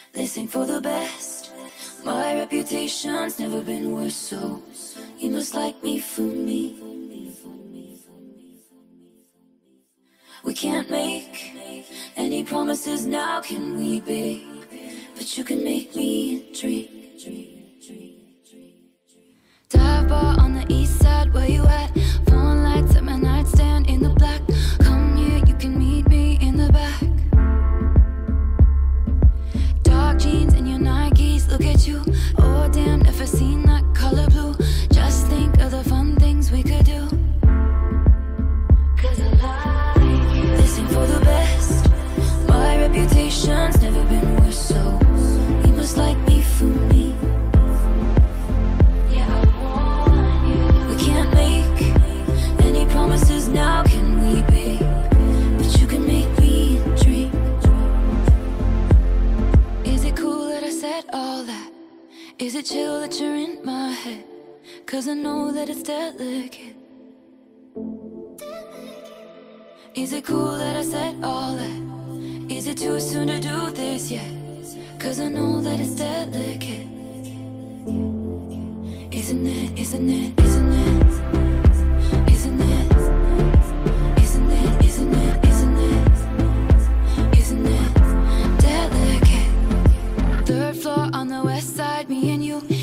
This ain't for the best. My reputation's never been worse, so you must like me for me. We can't make any promises now, can we, babe? But you can make me dream. Dive bar on the east side, where you at? Phone lights at my nightstand in the black. Come here, you can meet me in the back. Dark jeans and your Nikes, look at you. Oh damn, never seen that color blue. Just think of the fun things we could do. Cause I like you. This ain't for the best. My reputation's never been worse, so you must like me for me. Yeah, I want you. We can't make any promises now, can we, babe? But you can make me dream. Is it cool that I said all that? Is it chill that you're in my head? Cause I know that it's delicate. Is it cool that I said all that? Is it too soon to do this yet? Cause I know that it's delicate. Isn't it, isn't it, isn't it? Isn't it? Isn't it, isn't it, isn't it? Isn't it delicate? Third floor on the west side, me and you